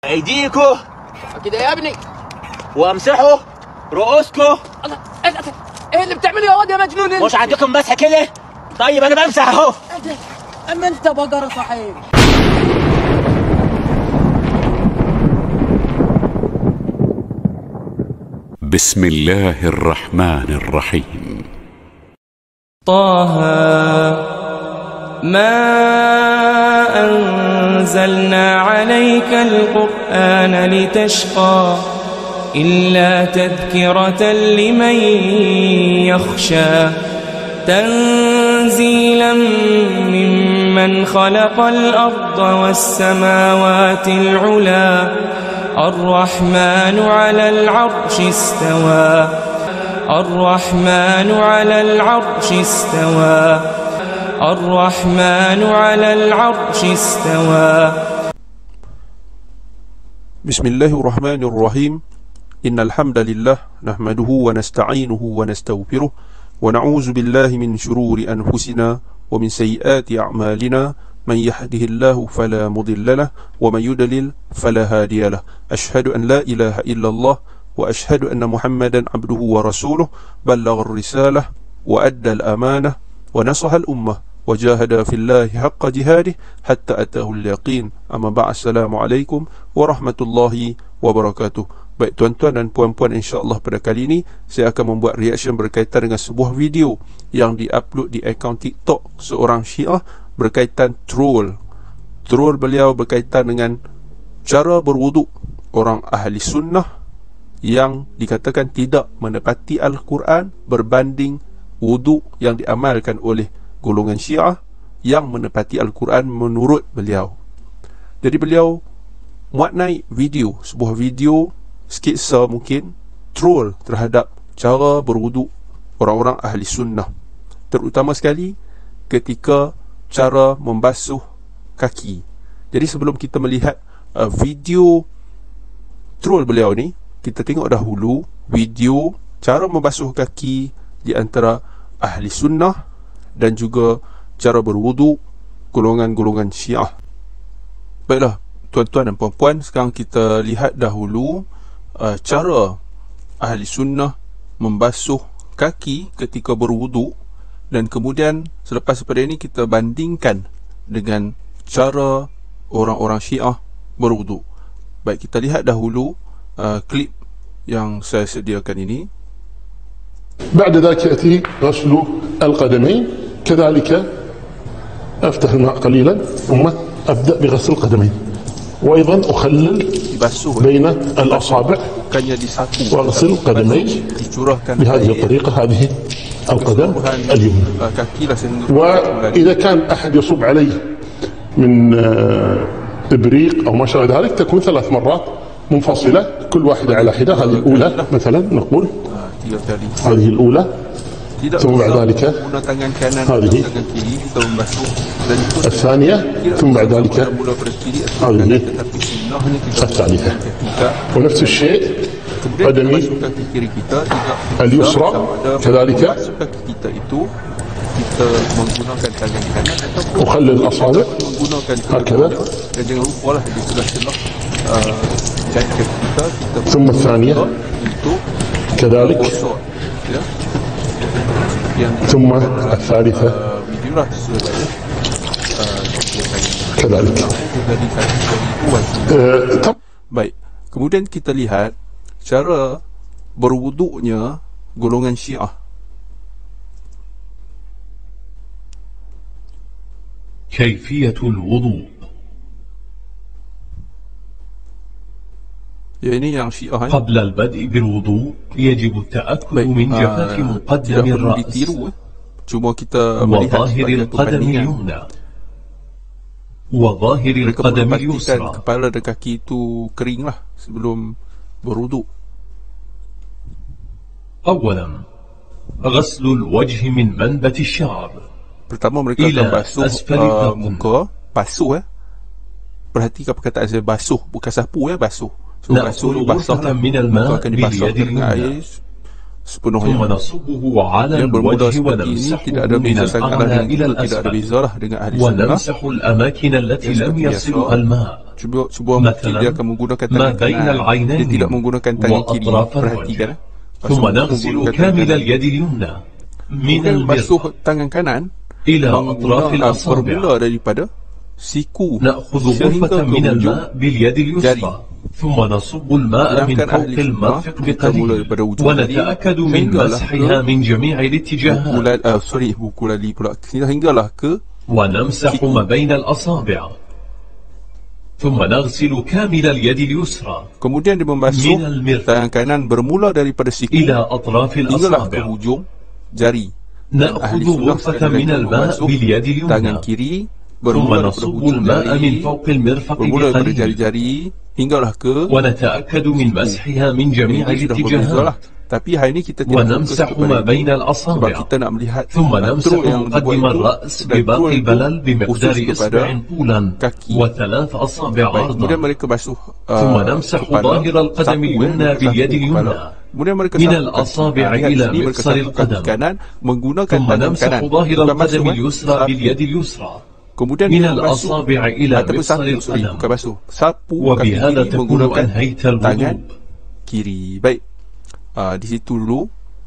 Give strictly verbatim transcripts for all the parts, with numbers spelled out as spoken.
أيديكم كده يا ابني وامسحوا رؤوسكم. الله، ايه اللي بتعمله يا واد يا مجنون انت؟ مش عندكم مسح كده؟ طيب انا بمسح اهو. اما انت بقرة صحيح. بسم الله الرحمن الرحيم. طه ما أنزلنا عليك القرآن لتشقى إلا تذكرة لمن يخشى تنزيلا ممن خلق الأرض والسماوات العلى الرحمن على العرش استوى الرحمن على العرش استوى الرحمن على العرش استوى. بسم الله الرحمن الرحيم. إن الحمد لله نحمده ونستعينه ونستغفره ونعوذ بالله من شرور أنفسنا ومن سيئات أعمالنا. من يهده الله فلا مضل له ومن يضلل فلا هادي له. أشهد أن لا إله إلا الله وأشهد أن محمدا عبده ورسوله. بلغ الرسالة وأدى الأمانة ونصح الأمة وجاهد في الله حق جهاده حتى أتاه اليقين. أما بعد، السلام عليكم warahmatullahi wabarakatuh. Baik tuan-tuan dan puan-puan, insya-Allah pada kali ini saya akan membuat reaction berkaitan dengan sebuah video yang diupload di akaun TikTok seorang Syiah berkaitan troll. Troll beliau berkaitan dengan cara berwuduk orang ahli sunnah yang dikatakan tidak menepati Al-Quran berbanding wuduk yang diamalkan oleh golongan Syiah yang menepati Al-Quran menurut beliau. Jadi beliau muat naik video, sebuah video sketsa mungkin troll terhadap cara berwuduk orang-orang ahli sunnah, terutama sekali ketika cara membasuh kaki. Jadi sebelum kita melihat uh, video troll beliau ni, kita tengok dahulu video cara membasuh kaki di antara ahli sunnah dan juga cara berwuduk golongan-golongan Syiah. Baiklah tuan-tuan dan puan-puan, sekarang kita lihat dahulu uh, cara ahli sunnah membasuh kaki ketika berwuduk, dan kemudian selepas daripada ini kita bandingkan dengan cara orang-orang Syiah berwuduk. Baik, kita lihat dahulu uh, klip yang saya sediakan ini. بعد ذلك يأتي غسل القدمين، كذلك أفتح الماء قليلا ثم أبدأ بغسل القدمين، وأيضا أخلل بين الأصابع وأغسل القدمين بهذه الطريقة. هذه القدم اليمنى. وإذا كان أحد يصب عليه من إبريق أو ما شابه ذلك تكون ثلاث مرات منفصلة، كل واحدة على حدة. هذه الأولى مثلا نقول، هذه الأولى، ثم بعد ذلك هذه الثانية، ثم بعد ذلك هذه الثالثة. ونفس الشيء قدمي اليسرى كذلك أخلل الأصابع هكذا، ثم الثانية كذلك، ثم الثالثة كذلك. Baik, kemudian kita lihat cara berwuduknya golongan Syiah. كيفية الوضوء. Ya, ini yang Syiah. قبل البدء بالوضوء يجب التأكد من جفاف مقدم الرأس وظاهر القدم اليمنى وظاهر القدم اليسرى. Kepala dan kaki itu keringlah sebelum berwuduk. أولا غسل الوجه من منبت الشعر. Pertama mereka akan basuh uh, muka, basuh eh. Perhatikan perkataan saya, basuh, bukan sapu eh, basuh. So basuh, basah muka akan dibasuh dengan air sepenuhnya. Yang bermula seperti ini, tidak ada beza sangatlah dengan itu, tidak ada beza lah dengan ahli sunnah. ونمسح الأماكن التي لم يصلها الماء cuba cuba mungkin dia akan menggunakan tangan kanan, dia tidak menggunakan tangan kiri. Perhatikan. ثم نغسل كامل اليد اليمنى من basuh المرفق tangan kanan إلى أطراف الأصابع. bermula daripada siku نأخذ sehingga غرفة ke من ujung الماء باليد jari. اليسرى ثم نصب الماء من Sedangkan فوق ahli sunnah المرفق kita mulai بقليل daripada ujung jari ونتأكد من sehinggalah مسحها ke من جميع buku الاتجاهات lali, uh, sorry buku lali pula sehinggalah ke ونمسح ما بين الأصابع ثم نغسل كامل اليد اليسرى kemudian dia membasuh من المرفق tangan kanan bermula daripada siku إلى أطراف hinggalah ke الأصابع. hujung jari. Dan ahli نأخذ sunnah غرفة sekali من lagi الماء membasuh باليد tangan اليمنى kiri ثم bermula daripada نصب hujung الماء من jari فوق المرفق bermula daripada بقليل jari-jari hinggalah ke ونتأكد من مسحها من جميع ini sudah berbeza lah. الاتجاهات Tapi hari ini kita tidak fokus ونمسح kepada ما itu بين sebab الأصابع kita nak melihat ثم نمسح intro yang dibuat مقدم itu الرأس dan intro بباقي itu البلل بمقدار khusus kepada إصبع طولا kaki. وثلاث أصابع Baik, kemudian عرضا mereka basuh uh, ثم نمسح kepala, ظاهر القدم sapu, اليمنى eh, باليد sapu kepala. اليمنى Kemudian mereka من sapu kaki. الأصابع Ah, lihat إلى sini mereka مفصل sapu kaki القدم kanan menggunakan ثم tangan نمسح kanan. ظاهر Bukan القدم basuh, eh. اليسرى Sapu. باليد اليسرى Kemudian من dia basuh الأصابع إلى ataupun مفصل sapu, sorry, القدم bukan basuh, sapu kaki وبهذا kiri تكون menggunakan أنهيت tangan الوضوء. kiri. Baik, uh, di situ dulu.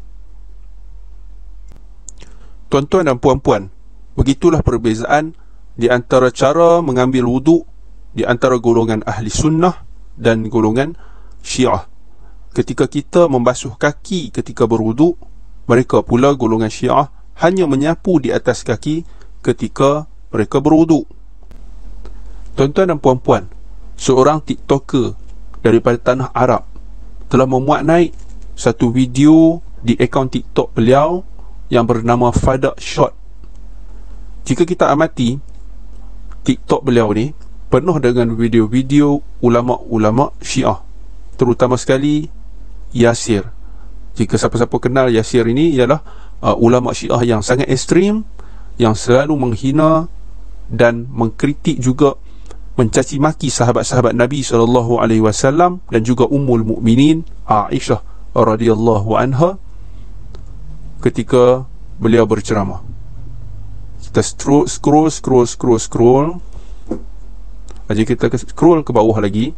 Tuan-tuan dan puan-puan, begitulah perbezaan di antara cara mengambil wuduk di antara golongan ahli sunnah dan golongan syiah. Ketika kita membasuh kaki ketika berwuduk, mereka pula golongan syiah hanya menyapu di atas kaki ketika mereka berwuduk. Tuan-tuan dan puan-puan, seorang TikToker daripada tanah Arab telah memuat naik satu video di akaun TikTok beliau yang bernama Fadak Shot. Jika kita amati TikTok beliau ni penuh dengan video-video ulama-ulama Syiah, terutama sekali Yasir. Jika siapa-siapa kenal Yasir ini ialah uh, ulama Syiah yang sangat ekstrim, yang selalu menghina dan mengkritik juga mencaci maki sahabat-sahabat Nabi sallallahu alaihi wasallam dan juga Ummul Mukminin Aisyah radhiyallahu anha ketika beliau berceramah. Kita scroll scroll scroll scroll scroll aja, kita scroll ke bawah lagi,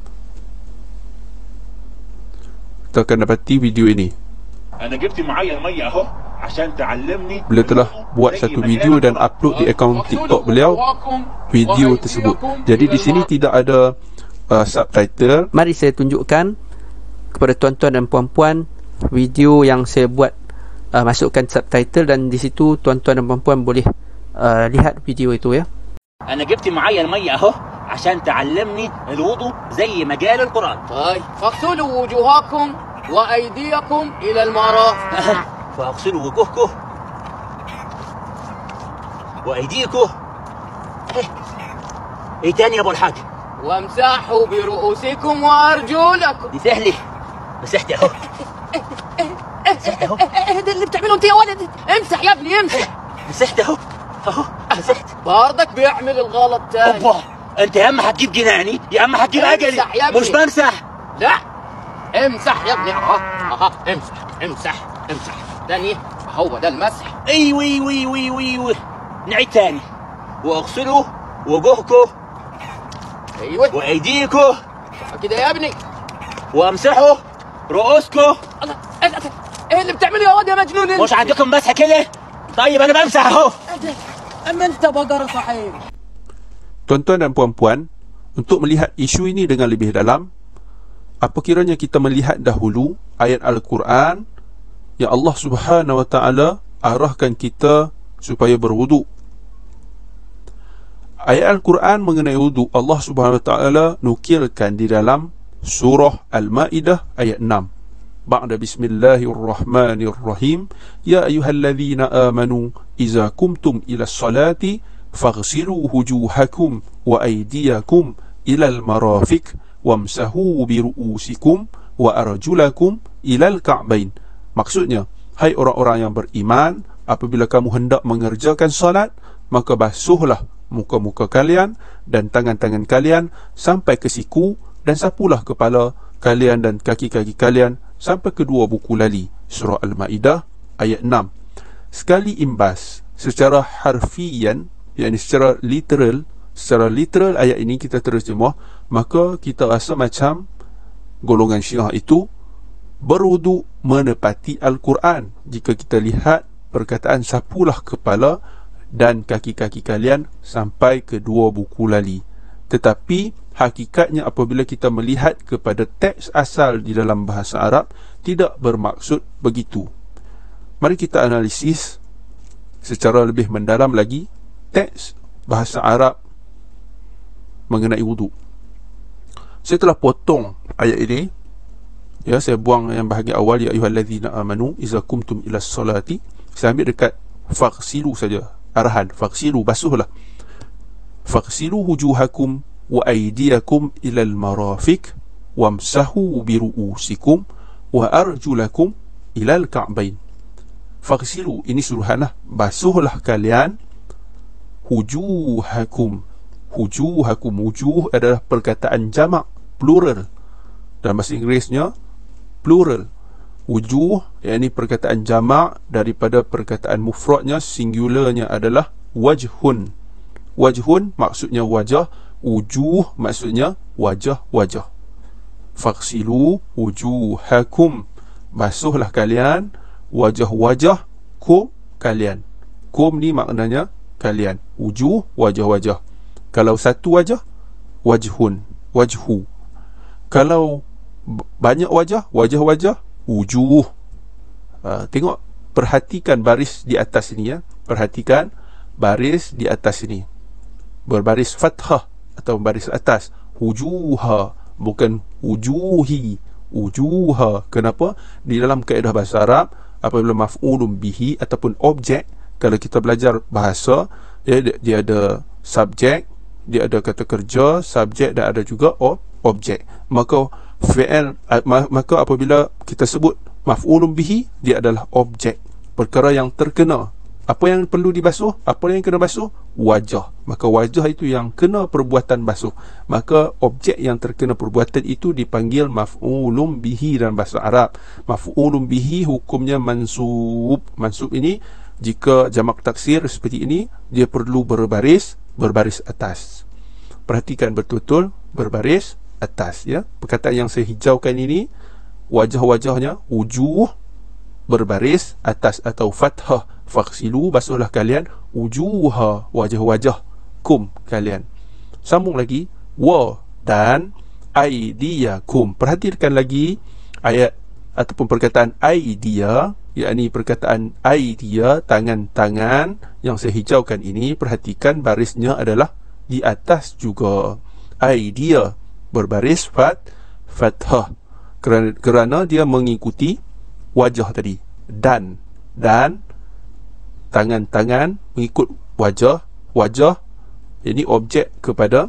kita akan dapati video ini. Beliau telah buat satu video dan upload di akaun TikTok beliau video tersebut. Jadi di sini tidak ada uh, subtitle. Mari saya tunjukkan kepada tuan-tuan dan puan-puan video yang saya buat, uh, masukkan subtitle, dan di situ tuan-tuan dan puan-puan boleh uh, lihat video itu ya. انا جبت معايا الميه اهو عشان تعلمني الوضوء زي ما قال القران. طيب فاغسلوا وجوهكم وايديكم الى المرافق. فاغسلوا وجوهكم وايديكم. ايه ايه تاني يا ابو الحاج؟ وامسحوا برؤوسكم وارجلكم. دي سهله، مسحت اهو. مسحت اهو. ايه ده اللي بتعمله انت يا ولد؟ امسح يا ابني امسح. مسحت اهو اهو مسحت. برضك بيعمل الغلط تاني. اوبا، انت يا اما هتجيب جناني يا اما هتجيب اجلي. امسح يا ابني. مش بمسح. لا امسح يا ابني. اها اها امسح امسح امسح. تاني هو ده المسح. ايوه ايوه ايوه ايوه ايوه. نعيد تاني. واغسلوا وجوهكم ايوه وايديكم كده يا ابني. وامسحوا رؤوسكم. الله، ايه اللي بتعمله يا واد يا مجنون انت؟ مش عندكم مسح كده؟ طيب انا بمسح اهو. اما انت بقرة صحيح. Tuan-tuan dan puan-puan, untuk melihat isu ini dengan lebih dalam, apa kiranya kita melihat dahulu ayat Al-Quran yang Allah Subhanahu wa taala arahkan kita supaya berwuduk. Ayat Al-Quran mengenai wuduk Allah Subhanahu wa taala nukilkan di dalam surah Al-Maidah ayat enam. Ba'da bismillahirrahmanirrahim, ya ayyuhalladzina amanu iza kumtum ila salati faghsilu wujuhakum wa aydiyakum ila al-marafiq wamsahu bi ru'usikum wa arjulakum ila al-ka'bain. Maksudnya, hai orang-orang yang beriman, apabila kamu hendak mengerjakan salat, maka basuhlah muka-muka kalian dan tangan-tangan kalian sampai ke siku, dan sapulah kepala kalian dan kaki-kaki kalian sampai kedua buku lali. Surah Al-Maidah ayat enam. Sekali imbas secara harfian, yakni secara literal, secara literal ayat ini kita terjemah, maka kita rasa macam golongan Syiah itu berwuduk menepati Al-Quran. Jika kita lihat perkataan sapulah kepala dan kaki-kaki kalian sampai ke dua buku lali. Tetapi hakikatnya apabila kita melihat kepada teks asal di dalam bahasa Arab, tidak bermaksud begitu. Mari kita analisis secara lebih mendalam lagi teks bahasa Arab mengenai wuduk. Saya telah potong ayat ini, ya, saya buang yang bahagian awal, ya ayyuhallazina amanu iza kumtum ila salati. Saya ambil dekat faghsilu saja, arahan faghsilu, basuhlah. Faghsilu wujuhakum wa aydiyakum ila al-marafiq wamsahu bi ru'usikum wa arjulakum ila al-ka'bain. Faghsilu ini suruhanlah, basuhlah kalian wujuhakum. Wujuhakum, wujuh adalah perkataan jamak, plural. Dalam bahasa Inggerisnya plural. Wujuh, yakni perkataan jamak daripada perkataan mufradnya, singularnya adalah wajhun. Wajhun maksudnya wajah, wujuh maksudnya wajah-wajah. Faghsilu wujuhakum, basuhlah kalian wajah-wajah kum kalian. Kum ni maknanya kalian. Wujuh, wajah-wajah. Kalau satu wajah, wajhun, wajhu. Kalau banyak wajah, wajah-wajah, wujuh. uh, Tengok, perhatikan baris di atas ini, ya. Perhatikan baris di atas ini, berbaris fathah atau baris atas. Wujuha, bukan wujuhi, wujuha. Kenapa? Di dalam kaedah bahasa Arab, apabila maf'ulun bihi ataupun objek, kalau kita belajar bahasa, dia, dia ada subjek, dia ada kata kerja, subjek, dan ada juga ob, objek. Maka fi'il, maka apabila kita sebut maf'ulun bihi, dia adalah objek, perkara yang terkena. Apa yang perlu dibasuh? Apa yang kena basuh? Wajah. Maka wajah itu yang kena perbuatan basuh. Maka objek yang terkena perbuatan itu dipanggil maf'ulun bihi dalam bahasa Arab. Maf'ulun bihi hukumnya mansub. Mansub ini, jika jamak taksir seperti ini, dia perlu berbaris, berbaris atas. Perhatikan betul-betul, berbaris atas, ya. Perkataan yang saya hijaukan ini, wajah-wajahnya wujuh, berbaris atas atau fathah. Faghsilu, basuhlah kalian wujuha, wajah-wajah kum kalian. Sambung lagi, wa dan aydiyakum. Perhatikan lagi ayat ataupun perkataan aidia, yakni perkataan aidia, tangan-tangan yang saya hijaukan ini. Perhatikan barisnya adalah di atas juga. Aidia berbaris fat fathah, kerana, kerana dia mengikuti wajah tadi. Dan dan tangan-tangan mengikut wajah, wajah ini objek kepada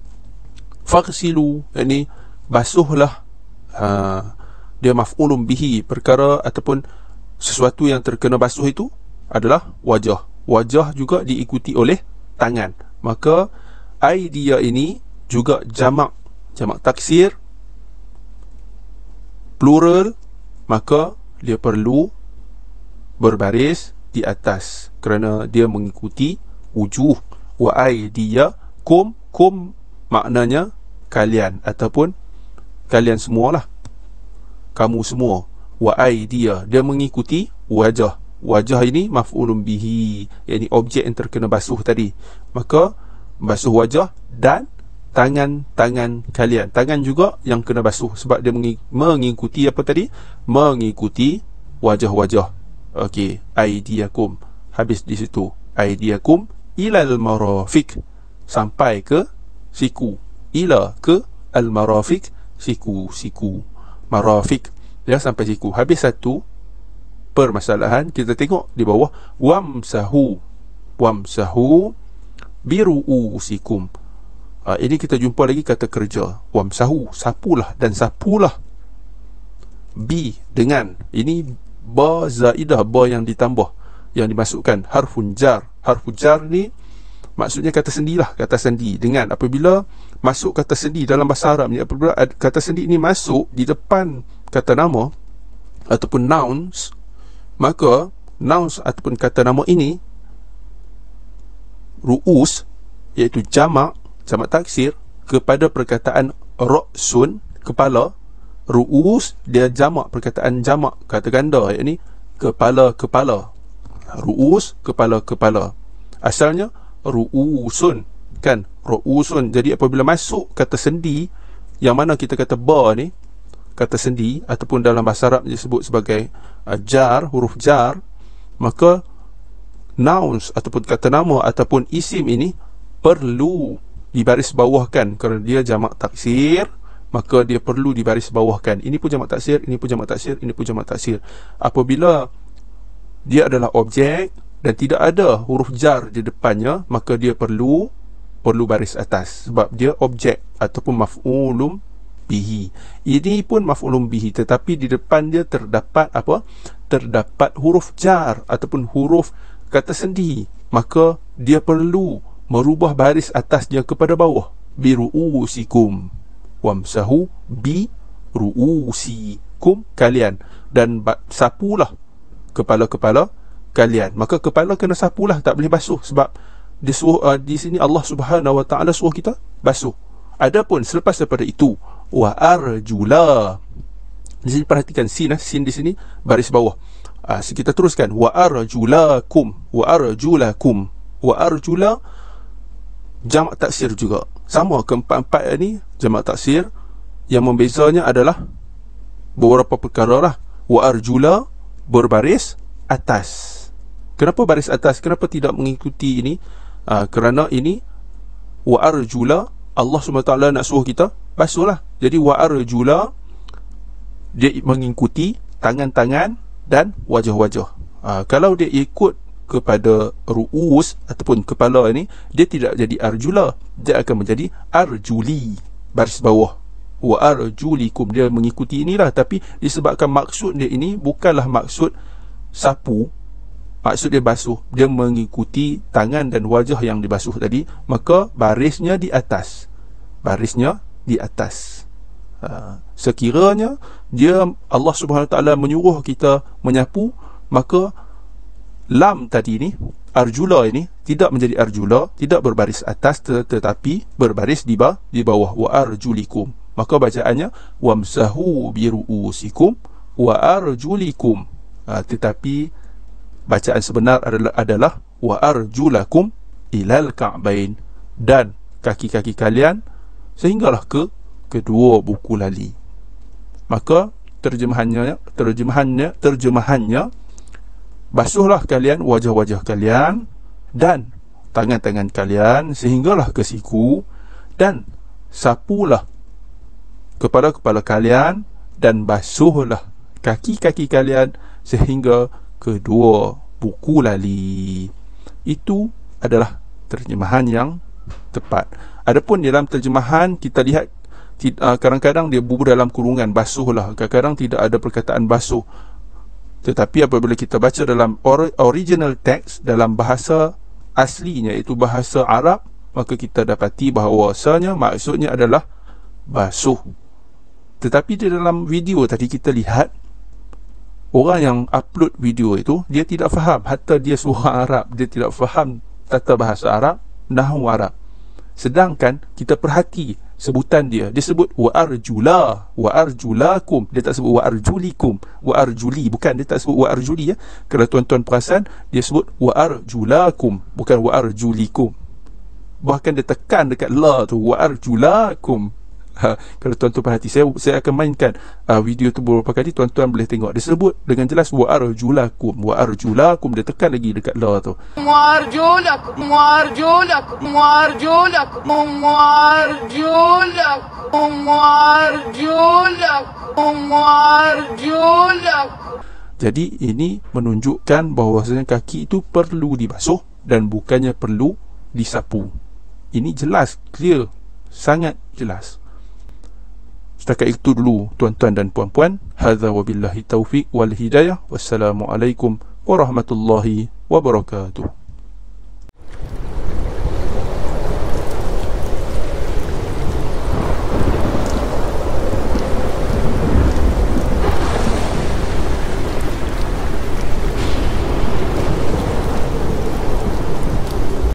faghsilu, ini basuhlah. ha, Dia maf'ulun bihi, perkara ataupun sesuatu yang terkena basuh itu adalah wajah. Wajah juga diikuti oleh tangan. Maka idea ini juga jamak, jamak taksir, plural, maka dia perlu berbaris di atas kerana dia mengikuti wujuh. Wa aidiya kum, kum maknanya kalian ataupun kalian semualah, kamu semua. Wa aidiya, dia mengikuti wajah. Wajah ini maf'ulun bihi, yakni objek yang terkena basuh tadi. Maka basuh wajah dan tangan-tangan kalian. Tangan juga yang kena basuh sebab dia mengikuti apa tadi? Mengikuti wajah-wajah. Okey, aidiyakum, habis di situ. Aidiyakum ilal marafiq, sampai ke siku. Ila ke al marafiq, siku, siku. Marafiq, ya, sampai siku. Habis satu permasalahan. Kita tengok di bawah, wamsahu, wamsahu biru'usikum. Uh, ini kita jumpa lagi kata kerja. Wamsahu, sapulah dan sapulah. Bi, dengan. Ini ba zaidah, ba yang ditambah, yang dimasukkan harfun jar. Harfun jar ni maksudnya kata sendilah, kata sendi. Dengan, apabila masuk kata sendi dalam bahasa Arab ni, apabila kata sendi ini masuk di depan kata nama ataupun nouns, maka nouns ataupun kata nama ini, ru'us, iaitu jamak, jamak taksir kepada perkataan ra'sun, kepala. Ru'us dia jamak, perkataan jamak, kata ganda, iaitu kepala-kepala. Ru'us, kepala-kepala. Asalnya ru'usun, kan? Ru'usun. Jadi apabila masuk kata sendi, yang mana kita kata ba ni, kata sendi, ataupun dalam bahasa Arab disebut sebagai uh, jar, huruf jar, maka nouns ataupun kata nama ataupun isim ini perlu dibaris bawahkan. Kerana dia jamak taksir, maka dia perlu dibaris bawahkan. Ini pun jamak taksir, ini pun jamak taksir, ini pun jamak taksir. Apabila dia adalah objek dan tidak ada huruf jar di depannya, maka dia perlu perlu baris atas, sebab dia objek ataupun maf'ulun bihi. Ini pun maf'ulun bihi, tetapi di depan dia terdapat apa? Terdapat huruf jar ataupun huruf kata sendi, maka dia perlu merubah baris atasnya kepada bawah. Bi ru'usikum wamsahu bi ru'usikum, kalian, dan sapulah kepala-kepala kalian. Maka kepala kena sapulah, tak boleh basuh, sebab dia suruh, uh, di sini Allah Subhanahu wa taala suruh kita basuh. Adapun selepas daripada itu, wa arjula, di sini perhatikan sin, sin di sini baris bawah. Uh, so kita teruskan, wa arjulakum, wa arjulakum, wa arjula jamak taksir juga. Sama, keempat-empat ni jamak taksir. Yang membezanya adalah beberapa perkara lah. Wa arjula berbaris atas. Kenapa baris atas? Kenapa tidak mengikuti ini? Uh, kerana ini wa arjula, Allah subhanahu wa taala nak suruh kita basuhlah. Jadi wa arjula dia mengikuti tangan-tangan dan wajah-wajah. Uh, kalau dia ikut kepada ru'us ataupun kepala ini, dia tidak jadi arjula, dia akan menjadi arjuli, baris bawah. Wa arjulikum, dia mengikuti inilah. Tapi disebabkan maksud dia ini bukanlah maksud sapu, maksud dia basuh, dia mengikuti tangan dan wajah yang dibasuh tadi, maka barisnya di atas, barisnya di atas. Ha, sekiranya dia Allah Subhanahu wa taala menyuruh kita menyapu, maka lam tadi ni, arjula ini tidak menjadi arjula, tidak berbaris atas, tetapi berbaris di bawah, di bawah. Wa arjulikum, maka bacaannya wamsahu bi ru'usikum wa arjulikum. Ha, tetapi bacaan sebenar adalah, adalah wa arjulakum ilal ka'bain, dan kaki-kaki kalian sehinggalah ke kedua buku lali. Maka terjemahannya terjemahannya terjemahannya basuhlah kalian wajah-wajah kalian dan tangan-tangan kalian sehinggalah ke siku, dan sapulah kepala-kepala kalian, dan basuhlah kaki-kaki kalian sehingga kedua buku lali. Itu adalah terjemahan yang tepat. Adapun dalam terjemahan kita lihat, kadang-kadang dia bubuh dalam kurungan basuhlah, kadang-kadang tidak ada perkataan basuh. Tetapi apabila kita baca dalam original text, dalam bahasa aslinya, iaitu bahasa Arab, maka kita dapati bahawasanya maksudnya adalah basuh. Tetapi di dalam video tadi kita lihat, orang yang upload video itu, dia tidak faham, hatta dia suara Arab, dia tidak faham tata bahasa Arab, nahwu Arab. Sedangkan kita perhati sebutan dia, dia sebut wa arjula, wa arjulakum, dia tak sebut wa arjulikum, wa arjuli, bukan, dia tak sebut wa arjuli ya. Kalau tuan-tuan perasan, dia sebut wa arjulakum, bukan wa arjulikum. Bahkan dia tekan dekat la tu, wa arjulakum. Ha, kalau tuan-tuan perhati, saya saya akan mainkan uh, video tu beberapa kali, tuan-tuan boleh tengok. Dia sebut dengan jelas wa arjulakum, wa arjulakum, dia tekan lagi dekat la tu. Wa arjulakum, wa arjulakum, wa arjulakum, wa arjulakum, wa arjulakum, wa arjulakum. Jadi ini menunjukkan bahawasanya kaki itu perlu dibasuh dan bukannya perlu disapu. Ini jelas, clear, sangat jelas. Setakat itu dulu tuan-tuan dan puan-puan. Hadza wabillahi taufiq wal hidayah. Wassalamualaikum warahmatullahi wabarakatuh.